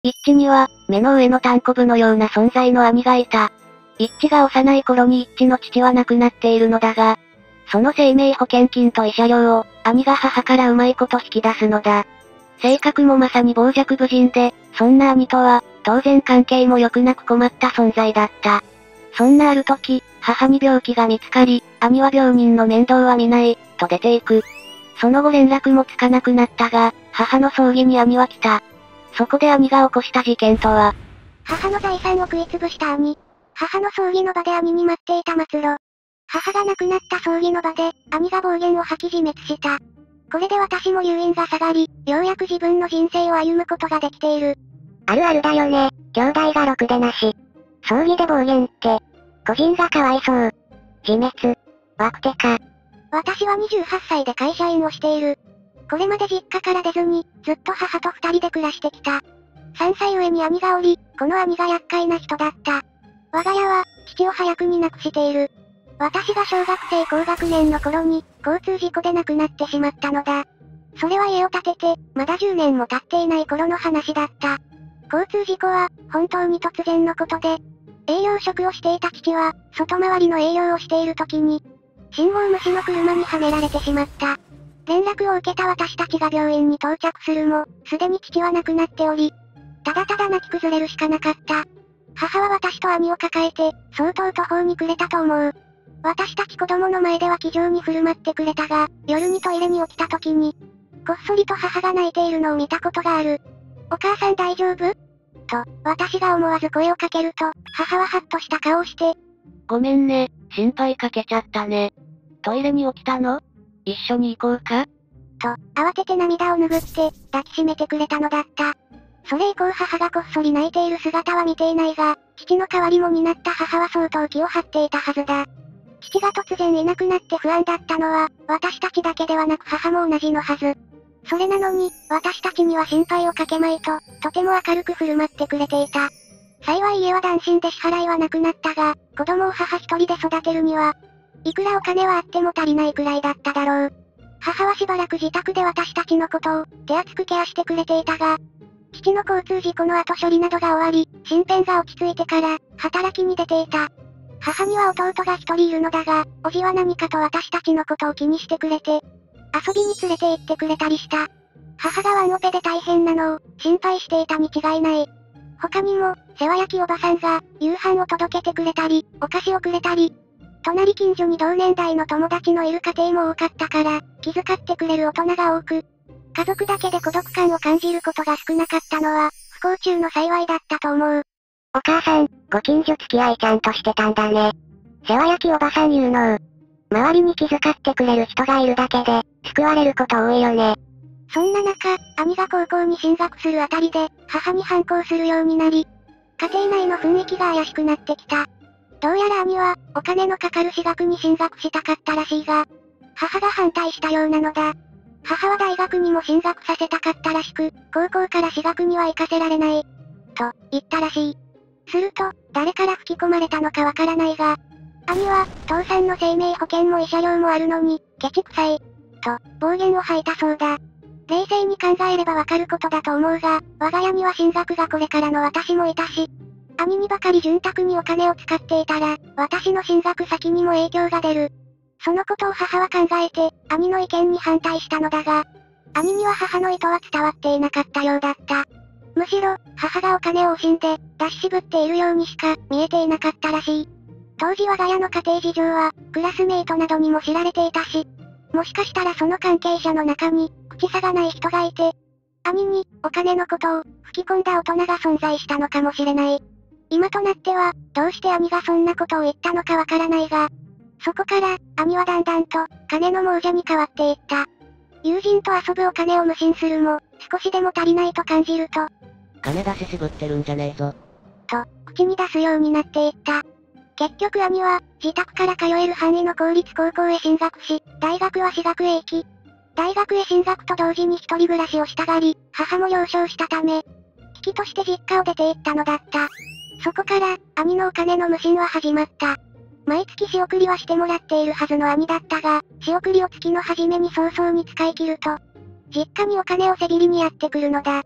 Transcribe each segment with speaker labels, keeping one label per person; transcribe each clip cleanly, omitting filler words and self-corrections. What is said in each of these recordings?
Speaker 1: 一致には、目の上のタンコブのような存在の兄がいた。一致が幼い頃に一致の父は亡くなっているのだが、その生命保険金と慰謝料を、兄が母からうまいこと引き出すのだ。性格もまさに傍若無人で、そんな兄とは、当然関係も良くなく困った存在だった。そんなある時、母に病気が見つかり、兄は病人の面倒は見ない、と出ていく。その後連絡もつかなくなったが、母の葬儀に兄は来た。そこで兄が起こした事件とは、
Speaker 2: 母の財産を食い潰した兄。母の葬儀の場で兄に待っていた末路。母が亡くなった葬儀の場で、兄が暴言を吐き自滅した。これで私も誘引が下がり、ようやく自分の人生を歩むことができている。
Speaker 3: あるあるだよね、兄弟がろくでなし。葬儀で暴言って、個人がかわいそう。自滅。ワクテか。
Speaker 2: 私は28歳で会社員をしている。これまで実家から出ずに、ずっと母と二人で暮らしてきた。3歳上に兄がおり、この兄が厄介な人だった。我が家は、父を早くに亡くしている。私が小学生高学年の頃に、交通事故で亡くなってしまったのだ。それは家を建てて、まだ10年も経っていない頃の話だった。交通事故は、本当に突然のことで、営業職をしていた父は、外回りの営業をしている時に、信号無視の車にはねられてしまった。連絡を受けた私たちが病院に到着するも、すでに父は亡くなっており、ただただ泣き崩れるしかなかった。母は私と兄を抱えて、相当途方に暮れたと思う。私たち子供の前では気丈に振る舞ってくれたが、夜にトイレに起きた時に、こっそりと母が泣いているのを見たことがある。お母さん大丈夫？と、私が思わず声をかけると、母はハッとした顔をして、
Speaker 1: ごめんね、心配かけちゃったね。トイレに起きたの？一緒に行こうか？
Speaker 2: と、慌てて涙を拭って、抱きしめてくれたのだった。それ以降母がこっそり泣いている姿は見ていないが、父の代わりも担った母は相当気を張っていたはずだ。父が突然いなくなって不安だったのは、私たちだけではなく母も同じのはず。それなのに、私たちには心配をかけまいと、とても明るく振る舞ってくれていた。幸い家は単身で支払いはなくなったが、子供を母一人で育てるには、いくらお金はあっても足りないくらいだっただろう。母はしばらく自宅で私たちのことを、手厚くケアしてくれていたが、父の交通事故の後処理などが終わり、身辺が落ち着いてから、働きに出ていた。母には弟が一人いるのだが、叔父は何かと私たちのことを気にしてくれて、遊びに連れて行ってくれたりした。母がワンオペで大変なのを、心配していたに違いない。他にも、世話焼きおばさんが、夕飯を届けてくれたり、お菓子をくれたり、隣近所に同年代の友達のいる家庭も多かったから、気遣ってくれる大人が多く、家族だけで孤独感を感じることが少なかったのは、不幸中の幸いだったと思う。
Speaker 3: お母さん、ご近所付き合いちゃんとしてたんだね。世話焼きおばさん有能。周りに気遣ってくれる人がいるだけで、救われること多いよね。
Speaker 2: そんな中、兄が高校に進学するあたりで、母に反抗するようになり、家庭内の雰囲気が怪しくなってきた。どうやら兄は、お金のかかる私学に進学したかったらしいが、母が反対したようなのだ。母は大学にも進学させたかったらしく、高校から私学には行かせられない。と、言ったらしい。すると、誰から吹き込まれたのかわからないが、兄は、父さんの生命保険も慰謝料もあるのに、ケチくさい。と、暴言を吐いたそうだ。冷静に考えればわかることだと思うが、我が家には進学がこれからの私もいたし、兄にばかり潤沢にお金を使っていたら、私の進学先にも影響が出る。そのことを母は考えて、兄の意見に反対したのだが、兄には母の意図は伝わっていなかったようだった。むしろ、母がお金を惜しんで、出し渋っているようにしか見えていなかったらしい。当時我が家の家庭事情は、クラスメイトなどにも知られていたし、もしかしたらその関係者の中に、口差がない人がいて、兄に、お金のことを、吹き込んだ大人が存在したのかもしれない。今となっては、どうして兄がそんなことを言ったのかわからないが、そこから、兄はだんだんと、金の亡者に変わっていった。友人と遊ぶお金を無心するも、少しでも足りないと感じると、
Speaker 1: 金出し渋ってるんじゃねえぞ。
Speaker 2: と、口に出すようになっていった。結局兄は、自宅から通える範囲の公立高校へ進学し、大学は私学へ行き、大学へ進学と同時に一人暮らしをしたがり、母も了承したため、危機として実家を出て行ったのだった。そこから、兄のお金の無心は始まった。毎月仕送りはしてもらっているはずの兄だったが、仕送りを月の初めに早々に使い切ると、実家にお金をせびりにやってくるのだ。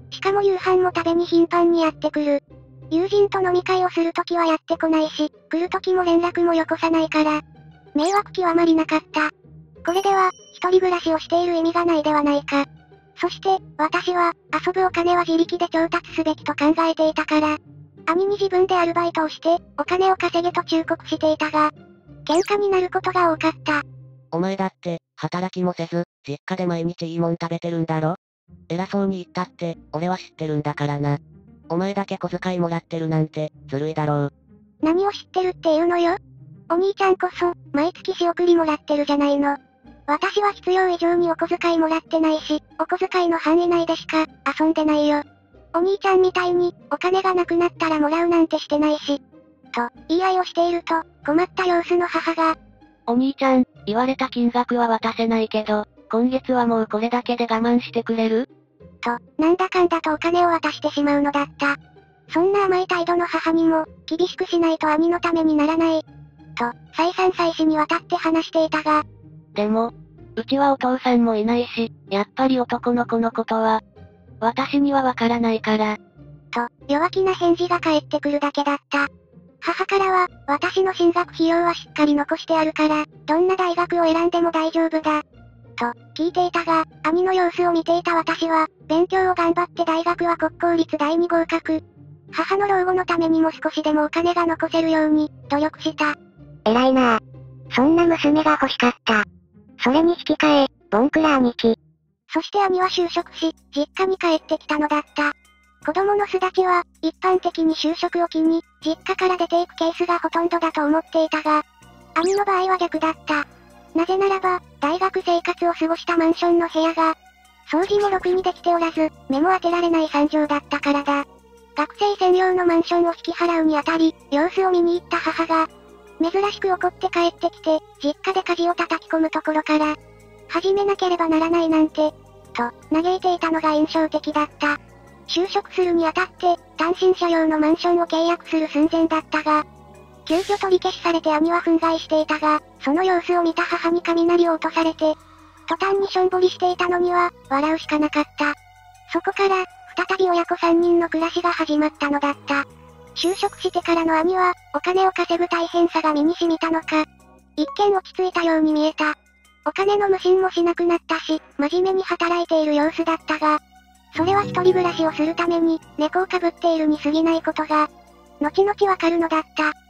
Speaker 2: しかも夕飯も食べに頻繁にやってくる。友人と飲み会をするときはやってこないし、来るときも連絡もよこさないから、迷惑極まりなかった。これでは、一人暮らしをしている意味がないではないか。そして、私は、遊ぶお金は自力で調達すべきと考えていたから、兄に自分でアルバイトをして、お金を稼げと忠告していたが、喧嘩になることが多かった。
Speaker 4: お前だって、働きもせず、実家で毎日いいもん食べてるんだろ？偉そうに言ったって、俺は知ってるんだからな。お前だけ小遣いもらってるなんて、ずるいだろう。
Speaker 2: 何を知ってるっていうのよ？お兄ちゃんこそ、毎月仕送りもらってるじゃないの。私は必要以上にお小遣いもらってないし、お小遣いの範囲内でしか、遊んでないよ。お兄ちゃんみたいに、お金がなくなったらもらうなんてしてないし。と、言い合いをしていると、困った様子の母が、
Speaker 1: お兄ちゃん、言われた金額は渡せないけど、今月はもうこれだけで我慢してくれる？
Speaker 2: と、なんだかんだとお金を渡してしまうのだった。そんな甘い態度の母にも、厳しくしないと兄のためにならない。と、再三再四にわたって話していたが。
Speaker 1: でも、うちはお父さんもいないし、やっぱり男の子のことは、私にはわからないから。
Speaker 2: と、弱気な返事が返ってくるだけだった。母からは、私の進学費用はしっかり残してあるから、どんな大学を選んでも大丈夫だ。と、聞いていたが、兄の様子を見ていた私は、勉強を頑張って大学は国公立第2合格。母の老後のためにも少しでもお金が残せるように、努力した。
Speaker 3: 偉いなぁ。そんな娘が欲しかった。それに引き換え、ボンクラ兄貴。
Speaker 2: そして兄は就職し、実家に帰ってきたのだった。子供の巣立ちは、一般的に就職を機に、実家から出ていくケースがほとんどだと思っていたが、兄の場合は逆だった。なぜならば、大学生活を過ごしたマンションの部屋が、掃除もろくにできておらず、目も当てられない惨状だったからだ。学生専用のマンションを引き払うにあたり、様子を見に行った母が、珍しく怒って帰ってきて、実家で舵を叩き込むところから、始めなければならないなんて、と、嘆いていたのが印象的だった。就職するにあたって、単身者用のマンションを契約する寸前だったが、急遽取り消しされて兄は憤慨していたが、その様子を見た母に雷を落とされて、途端にしょんぼりしていたのには、笑うしかなかった。そこから、再び親子3人の暮らしが始まったのだった。就職してからの兄は、お金を稼ぐ大変さが身に染みたのか、一見落ち着いたように見えた。お金の無心もしなくなったし、真面目に働いている様子だったが、それは一人暮らしをするために、猫をかぶっているに過ぎないことが、後々わかるのだった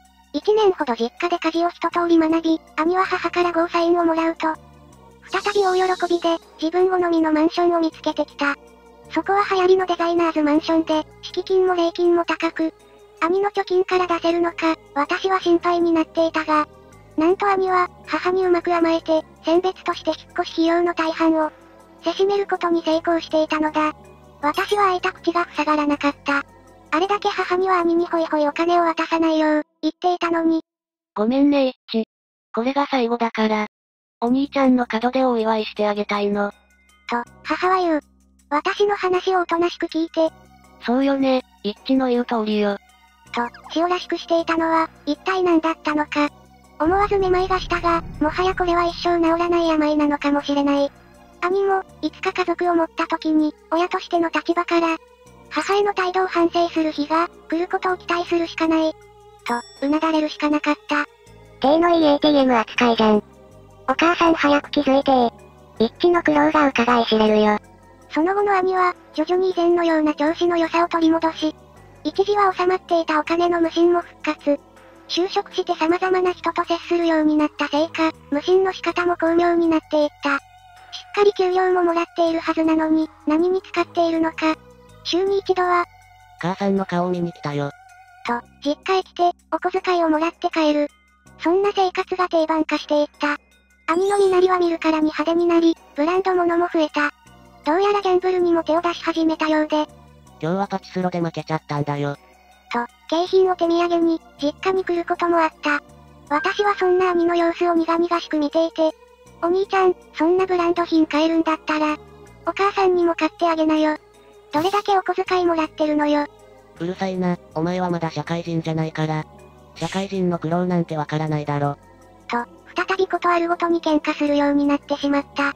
Speaker 2: 。1年ほど実家で家事を一通り学び、兄は母からゴーサインをもらうと、再び大喜びで、自分好みのマンションを見つけてきた。そこは流行りのデザイナーズマンションで、敷金も礼金も高く、兄の貯金から出せるのか、私は心配になっていたが、なんと兄は、母にうまく甘えて、選別として引っ越し費用の大半を、せしめることに成功していたのだ。私は開いた口が塞がらなかった。あれだけ母には兄にホイホイお金を渡さないよう、言っていたのに。
Speaker 1: ごめんねイッチ。これが最後だから。お兄ちゃんの門出をお祝いしてあげたいの。
Speaker 2: と、母は言う。私の話をおとなしく聞いて。
Speaker 1: そうよね、イッチの言う通りよ。
Speaker 2: と、塩らしくしていたのは、一体何だったのか。思わずめまいがしたが、もはやこれは一生治らない病なのかもしれない。兄も、いつか家族を持った時に、親としての立場から、母への態度を反省する日が、来ることを期待するしかない。と、うなだれるしかなかった。
Speaker 3: 手のいい ATM 扱いじゃん。お母さん早く気づいて一致の苦労が伺い知れるよ。
Speaker 2: その後の兄は、徐々に以前のような調子の良さを取り戻し、一時は収まっていたお金の無心も復活。就職して様々な人と接するようになったせいか、無心の仕方も巧妙になっていった。しっかり給料ももらっているはずなのに、何に使っているのか。週に一度は、
Speaker 4: 母さんの顔を見に来たよ。
Speaker 2: と、実家へ来て、お小遣いをもらって帰る。そんな生活が定番化していった。兄の身なりは見るからに派手になり、ブランド物も増えた。どうやらギャンブルにも手を出し始めたようで。
Speaker 4: 今日はパチスロで負けちゃったんだよ。
Speaker 2: と、景品を手土産に、実家に来ることもあった。私はそんな兄の様子を苦々しく見ていて、お兄ちゃん、そんなブランド品買えるんだったら、お母さんにも買ってあげなよ。どれだけお小遣いもらってるのよ。
Speaker 4: うるさいな、お前はまだ社会人じゃないから。社会人の苦労なんてわからないだろ。
Speaker 2: と、再びことあるごとに喧嘩するようになってしまった。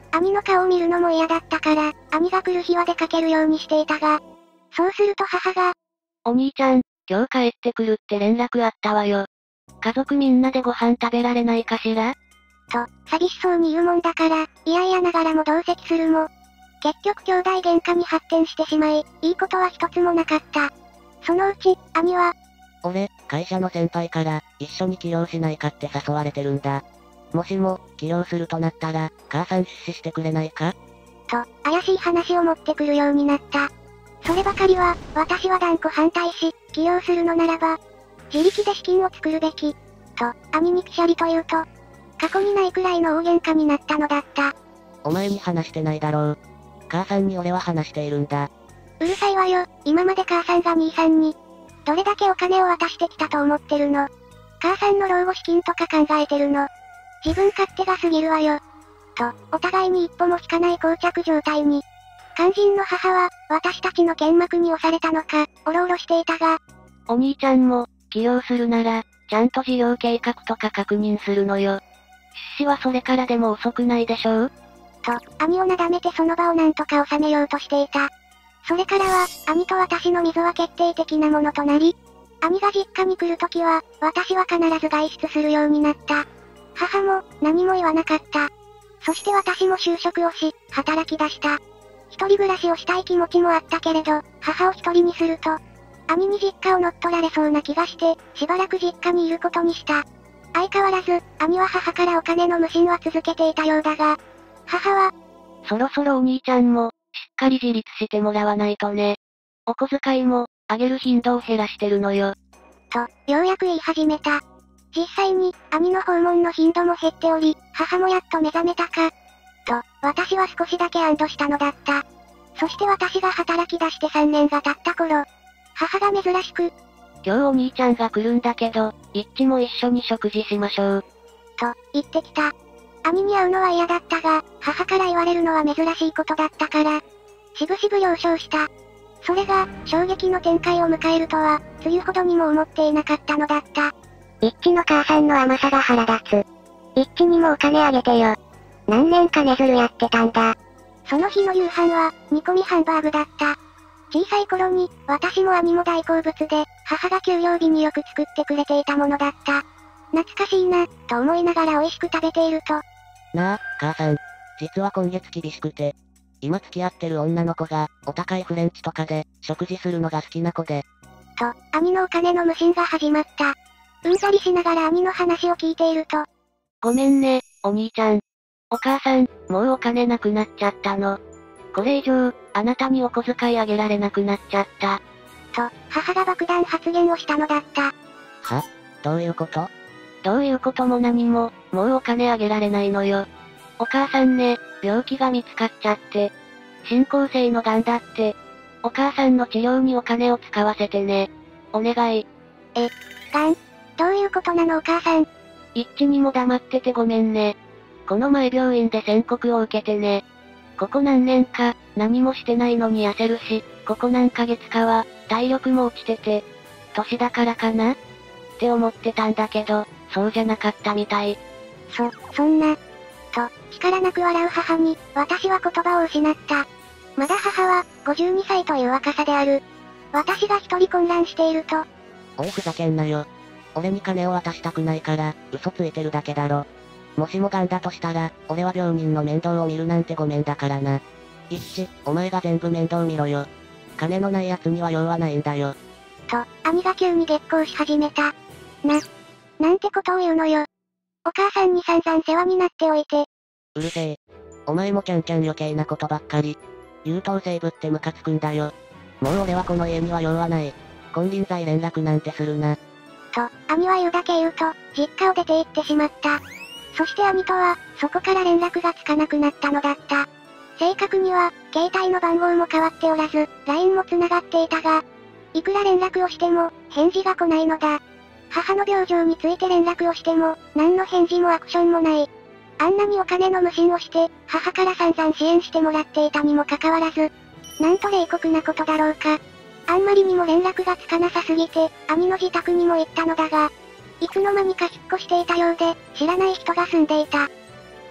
Speaker 2: 兄の顔を見るのも嫌だったから、兄が来る日は出かけるようにしていたが、そうすると母が、
Speaker 1: お兄ちゃん、今日帰ってくるって連絡あったわよ。家族みんなでご飯食べられないかしら
Speaker 2: と、寂しそうに言うもんだから、嫌々ながらも同席するも、結局兄弟喧嘩に発展してしまい、いいことは一つもなかった。そのうち、兄は、
Speaker 4: 俺、会社の先輩から、一緒に起業しないかって誘われてるんだ。もしも、起業するとなったら、母さん出資してくれないか
Speaker 2: と、怪しい話を持ってくるようになった。そればかりは、私は断固反対し、起業するのならば、自力で資金を作るべき。と、兄にくしゃりと言うと、過去にないくらいの大喧嘩になったのだった。
Speaker 4: お前に話してないだろう。母さんに俺は話しているんだ。
Speaker 2: うるさいわよ、今まで母さんが兄さんに、どれだけお金を渡してきたと思ってるの。母さんの老後資金とか考えてるの。自分勝手が過ぎるわよ。と、お互いに一歩も引かない膠着状態に。肝心の母は、私たちの剣幕に押されたのか、おろおろしていたが、
Speaker 1: お兄ちゃんも、起業するなら、ちゃんと事業計画とか確認するのよ。出資はそれからでも遅くないでしょう
Speaker 2: と、兄をなだめてその場をなんとか収めようとしていた。それからは、兄と私の溝は決定的なものとなり、兄が実家に来るときは、私は必ず外出するようになった。母も、何も言わなかった。そして私も就職をし、働き出した。一人暮らしをしたい気持ちもあったけれど、母を一人にすると、兄に実家を乗っ取られそうな気がして、しばらく実家にいることにした。相変わらず、兄は母からお金の無心は続けていたようだが、母は、
Speaker 1: そろそろお兄ちゃんも、しっかり自立してもらわないとね。お小遣いも、あげる頻度を減らしてるのよ。
Speaker 2: と、ようやく言い始めた。実際に、兄の訪問の頻度も減っており、母もやっと目覚めたか。と、私は少しだけ安堵したのだった。そして私が働き出して3年が経った頃、母が珍しく、
Speaker 1: 今日お兄ちゃんが来るんだけど、一致も一緒に食事しましょう。
Speaker 2: と、言ってきた。兄に会うのは嫌だったが、母から言われるのは珍しいことだったから、しぶしぶ了承した。それが、衝撃の展開を迎えるとは、つゆほどにも思っていなかったのだった。
Speaker 3: 一致の母さんの甘さが腹立つ。一致にもお金あげてよ。何年かねずるやってたんだ。
Speaker 2: その日の夕飯は、煮込みハンバーグだった。小さい頃に、私も兄も大好物で、母が給料日によく作ってくれていたものだった。懐かしいな、と思いながら美味しく食べていると。
Speaker 4: なあ、母さん。実は今月厳しくて。今付き合ってる女の子が、お高いフレンチとかで、食事するのが好きな子で。
Speaker 2: と、兄のお金の無心が始まった。うんざりしながら兄の話を聞いていると。
Speaker 1: ごめんね、お兄ちゃん。お母さん、もうお金なくなっちゃったの。これ以上、あなたにお小遣いあげられなくなっちゃった。
Speaker 2: と、母が爆弾発言をしたのだった。
Speaker 4: は？どういうこと？
Speaker 1: どういうことも何も、もうお金あげられないのよ。お母さんね、病気が見つかっちゃって。進行性の癌だって。お母さんの治療にお金を使わせてね。お願い。
Speaker 2: 癌？どういうことなのお母さん。
Speaker 1: 一致にも黙っててごめんね。この前病院で宣告を受けてね。ここ何年か、何もしてないのに痩せるし、ここ何ヶ月かは、体力も落ちてて、年だからかなって思ってたんだけど、そうじゃなかったみたい。
Speaker 2: そんな。と、力なく笑う母に、私は言葉を失った。まだ母は、52歳という若さである。私が一人混乱していると。
Speaker 4: おいふざけんなよ。俺に金を渡したくないから、嘘ついてるだけだろ。もしも癌だとしたら、俺は病人の面倒を見るなんてごめんだからな。一致、お前が全部面倒見ろよ。金のない奴には用はないんだよ。
Speaker 2: と、兄が急に激高し始めた。なんてことを言うのよ。お母さんに散々世話になっておいて。
Speaker 4: うるせえ。お前もキャンキャン余計なことばっかり。優等生ぶってムカつくんだよ。もう俺はこの家には用はない。金輪際連絡なんてするな。
Speaker 2: と、兄は言うだけ言うと、実家を出て行ってしまった。そして兄とは、そこから連絡がつかなくなったのだった。正確には、携帯の番号も変わっておらず、LINE も繋がっていたが、いくら連絡をしても、返事が来ないのだ。母の病状について連絡をしても、何の返事もアクションもない。あんなにお金の無心をして、母から散々支援してもらっていたにもかかわらず、なんと冷酷なことだろうか。あんまりにも連絡がつかなさすぎて、兄の自宅にも行ったのだが、いつの間にか引っ越していたようで、知らない人が住んでいた。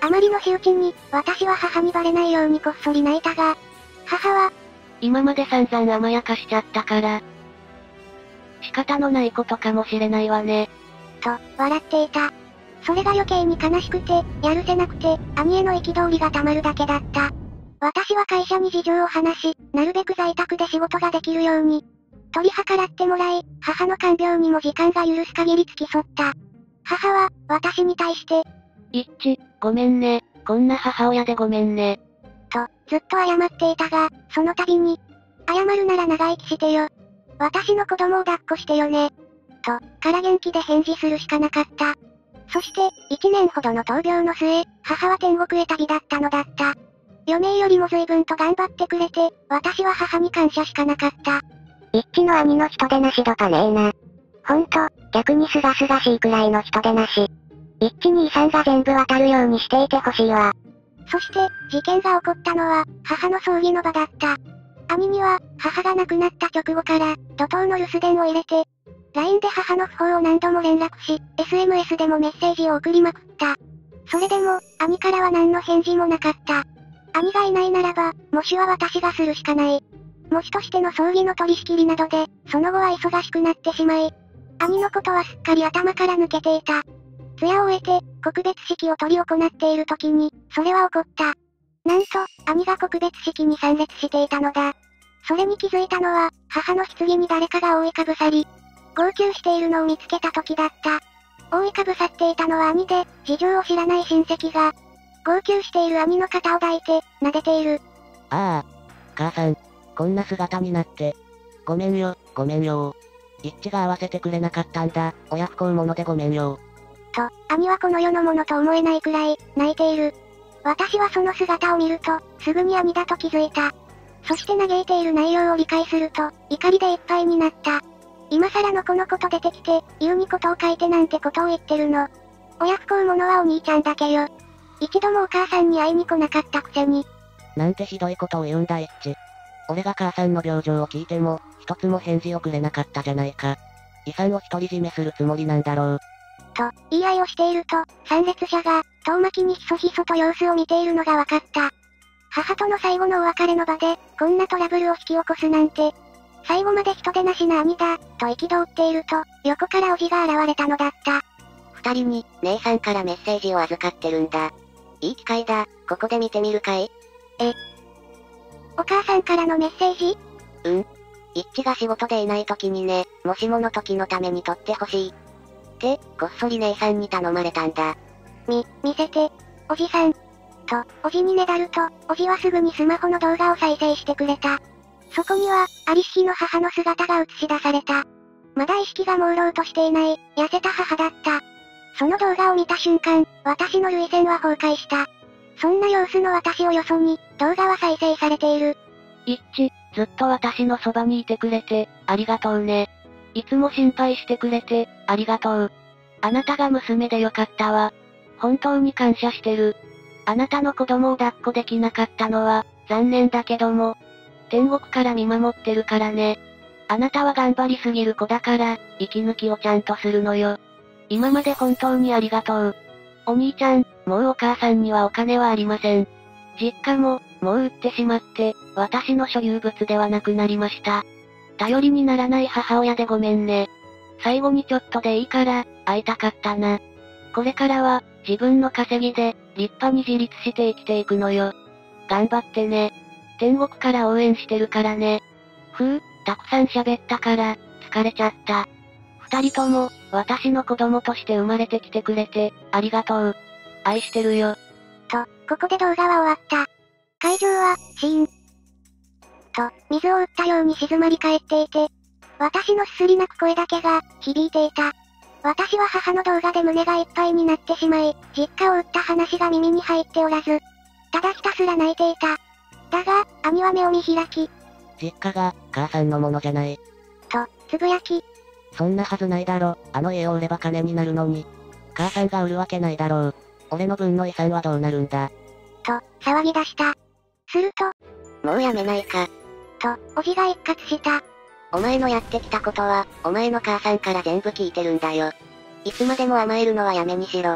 Speaker 2: あまりの仕打ちに、私は母にバレないようにこっそり泣いたが、母は、
Speaker 1: 今まで散々甘やかしちゃったから、仕方のないことかもしれないわね。
Speaker 2: と、笑っていた。それが余計に悲しくて、やるせなくて、兄への憤りがたまるだけだった。私は会社に事情を話し、なるべく在宅で仕事ができるように、取り計らってもらい、母の看病にも時間が許す限り付き添った。母は、私に対して、
Speaker 1: 一致、ごめんね、こんな母親でごめんね。
Speaker 2: と、ずっと謝っていたが、その度に、謝るなら長生きしてよ。私の子供を抱っこしてよね。と、から元気で返事するしかなかった。そして、1年ほどの闘病の末、母は天国へ旅立ったのだった。余命よりも随分と頑張ってくれて、私は母に感謝しかなかった。
Speaker 3: 一致の兄の人でなし度パねえな。ほんと、逆にすがすがしいくらいの人でなし。一致に遺産が全部渡るようにしていてほしいわ。
Speaker 2: そして、事件が起こったのは、母の葬儀の場だった。兄には、母が亡くなった直後から、怒涛の留守電を入れて、LINE で母の訃報を何度も連絡し、SMS でもメッセージを送りまくった。それでも、兄からは何の返事もなかった。兄がいないならば、もしは私がするしかない。もしとしての葬儀の取り仕切りなどで、その後は忙しくなってしまい、兄のことはすっかり頭から抜けていた。通夜を終えて、告別式を執り行っている時に、それは起こった。なんと、兄が告別式に参列していたのだ。それに気づいたのは、母の棺に誰かが覆いかぶさり、号泣しているのを見つけた時だった。覆いかぶさっていたのは兄で、事情を知らない親戚が、号泣している兄の肩を抱いて、撫でている。
Speaker 4: ああ、母さん、こんな姿になって。ごめんよ、ごめんよ。一致が合わせてくれなかったんだ、親不孝者でごめんよ。
Speaker 2: と、兄はこの世のものと思えないくらい、泣いている。私はその姿を見ると、すぐに兄だと気づいた。そして嘆いている内容を理解すると、怒りでいっぱいになった。今更のこのこと出てきて、言うにことを書いてなんてことを言ってるの。親不孝者はお兄ちゃんだけよ。一度もお母さんに会いに来なかったくせに。
Speaker 4: なんてひどいことを言うんだ一致。俺が母さんの病状を聞いても、一つも返事をくれなかったじゃないか。遺産を独り占めするつもりなんだろう。
Speaker 2: と、言い合いをしていると、参列者が、遠巻きにひそひそと様子を見ているのが分かった。母との最後のお別れの場で、こんなトラブルを引き起こすなんて。最後まで人でなしな兄だ、と憤っていると、横からおじが現れたのだった。
Speaker 3: 二人に、姉さんからメッセージを預かってるんだ。いい機会だ、ここで見てみるかい？
Speaker 2: お母さんからのメッセージ？
Speaker 3: 一致が仕事でいない時にね、もしもの時のために撮ってほしい。って、こっそり姉さんに頼まれたんだ。
Speaker 2: 見せて、おじさん。と、おじにねだると、おじはすぐにスマホの動画を再生してくれた。そこには、ありし日の母の姿が映し出された。まだ意識が朦朧としていない、痩せた母だった。その動画を見た瞬間、私の涙腺は崩壊した。そんな様子の私をよそに、動画は再生されている。
Speaker 1: 一致、ずっと私のそばにいてくれて、ありがとうね。いつも心配してくれて、ありがとう。あなたが娘でよかったわ。本当に感謝してる。あなたの子供を抱っこできなかったのは、残念だけども、天国から見守ってるからね。あなたは頑張りすぎる子だから、息抜きをちゃんとするのよ。今まで本当にありがとう。お兄ちゃん、もうお母さんにはお金はありません。実家も、もう売ってしまって、私の所有物ではなくなりました。頼りにならない母親でごめんね。最後にちょっとでいいから、会いたかったな。これからは、自分の稼ぎで、立派に自立して生きていくのよ。頑張ってね。天国から応援してるからね。たくさん喋ったから、疲れちゃった。二人とも、私の子供として生まれてきてくれて、ありがとう。愛してるよ。
Speaker 2: と、ここで動画は終わった。会場は、シーン。と、水を打ったように静まり返っていて、私のすすり泣く声だけが、響いていた。私は母の動画で胸がいっぱいになってしまい、実家を売った話が耳に入っておらず、ただひたすら泣いていた。だが、兄は目を見開き、
Speaker 4: 実家が、母さんのものじゃない。
Speaker 2: と、つぶやき、
Speaker 4: そんなはずないだろ、あの家を売れば金になるのに。母さんが売るわけないだろう。俺の分の遺産はどうなるんだ。
Speaker 2: と、騒ぎ出した。すると、
Speaker 3: もうやめないか。
Speaker 2: と、おじが一喝した。
Speaker 3: お前のやってきたことは、お前の母さんから全部聞いてるんだよ。いつまでも甘えるのはやめにしろ。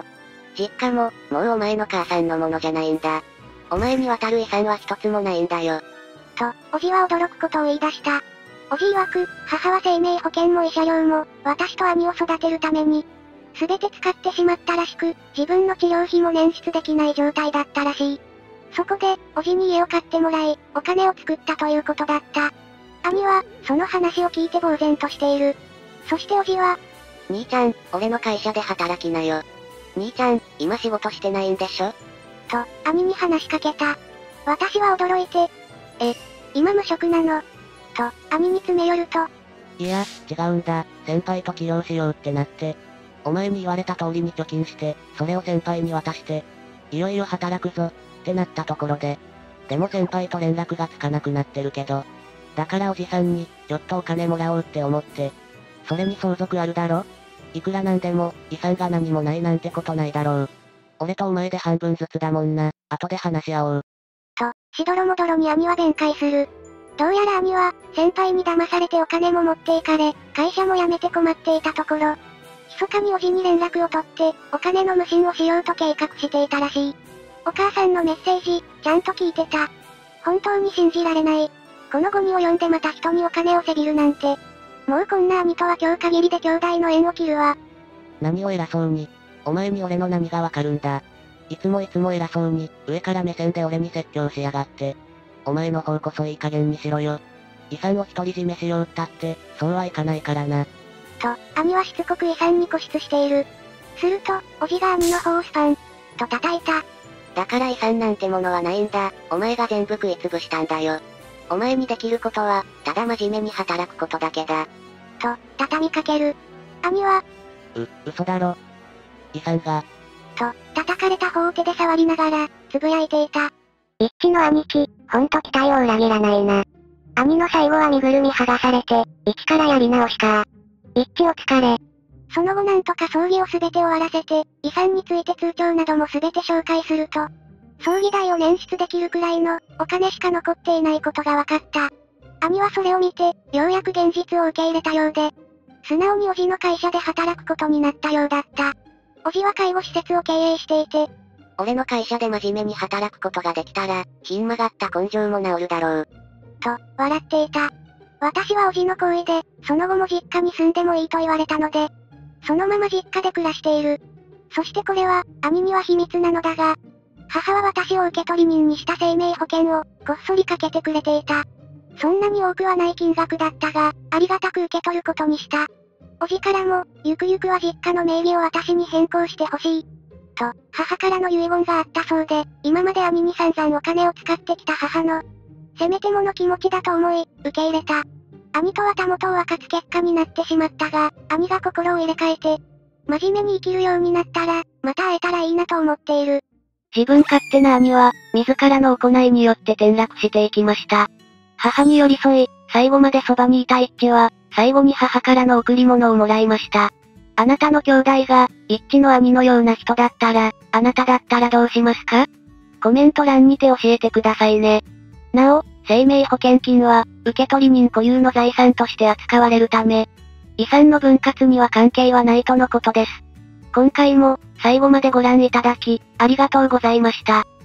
Speaker 4: 実家も、もうお前の母さんのものじゃないんだ。お前に渡る遺産は一つもないんだよ。
Speaker 2: と、おじは驚くことを言い出した。おじ曰く、母は生命保険も慰謝料も、私と兄を育てるために、すべて使ってしまったらしく、自分の治療費も捻出できない状態だったらしい。そこで、おじに家を買ってもらい、お金を作ったということだった。兄は、その話を聞いて呆然としている。そしておじは、
Speaker 4: 兄ちゃん、俺の会社で働きなよ。兄ちゃん、今仕事してないんでしょ？
Speaker 2: と、兄に話しかけた。私は驚いて、今無職なの？と、兄に詰め寄ると、
Speaker 4: いや、違うんだ。先輩と起業しようってなって。お前に言われた通りに貯金して、それを先輩に渡して、いよいよ働くぞ、ってなったところで。でも先輩と連絡がつかなくなってるけど。だからおじさんに、ちょっとお金もらおうって思って。それに相続あるだろ？いくらなんでも、遺産が何もないなんてことないだろう。俺とお前で半分ずつだもんな。後で話し合おう。
Speaker 2: と、しどろもどろに兄は弁解する。どうやら兄は、先輩に騙されてお金も持っていかれ、会社も辞めて困っていたところ、密かにおじに連絡を取って、お金の無心をしようと計画していたらしい。お母さんのメッセージ、ちゃんと聞いてた。本当に信じられない。このゴミを読んでまた人にお金をせびるなんて。もうこんな兄とは今日限りで兄弟の縁を切るわ。
Speaker 4: 何を偉そうに。お前に俺の何がわかるんだ。いつも偉そうに、上から目線で俺に説教しやがって。お前の方こそいい加減にしろよ。遺産を独り占めしようったって、そうはいかないからな。
Speaker 2: と、兄はしつこく遺産に固執している。すると、おじが兄の方をスパン、と叩いた。
Speaker 4: だから遺産なんてものはないんだ。お前が全部食いつぶしたんだよ。お前にできることは、ただ真面目に働くことだけだ。
Speaker 2: と、畳みかける。兄は、
Speaker 4: 嘘だろ。遺産が。
Speaker 2: と、叩かれた方を手で触りながら、つぶやいていた。
Speaker 3: 一致の兄貴、ほんと期待を裏切らないな。兄の最後は身ぐるみ剥がされて、一からやり直しか。一致お疲れ。
Speaker 2: その後なんとか葬儀をすべて終わらせて、遺産について通帳などもすべて紹介すると、葬儀代を捻出できるくらいの、お金しか残っていないことが分かった。兄はそれを見て、ようやく現実を受け入れたようで、素直におじの会社で働くことになったようだった。おじは介護施設を経営していて、
Speaker 4: 俺の会社で真面目に働くことができたら、ひん曲がった根性も治るだろう。
Speaker 2: と、笑っていた。私はおじの行為で、その後も実家に住んでもいいと言われたので、そのまま実家で暮らしている。そしてこれは、兄には秘密なのだが、母は私を受取人にした生命保険を、こっそりかけてくれていた。そんなに多くはない金額だったが、ありがたく受け取ることにした。おじからも、ゆくゆくは実家の名義を私に変更してほしい。と、母からの遺言があったそうで、今まで兄に散々お金を使ってきた母の、せめてもの気持ちだと思い、受け入れた。兄とはたもとを分かつ結果になってしまったが、兄が心を入れ替えて、真面目に生きるようになったら、また会えたらいいなと思っている。
Speaker 1: 自分勝手な兄は、自らの行いによって転落していきました。母に寄り添い、最後までそばにいた一致は、最後に母からの贈り物をもらいました。あなたの兄弟が、一致の兄のような人だったら、あなただったらどうしますか？コメント欄にて教えてくださいね。なお、生命保険金は、受取人固有の財産として扱われるため、遺産の分割には関係はないとのことです。今回も、最後までご覧いただき、ありがとうございました。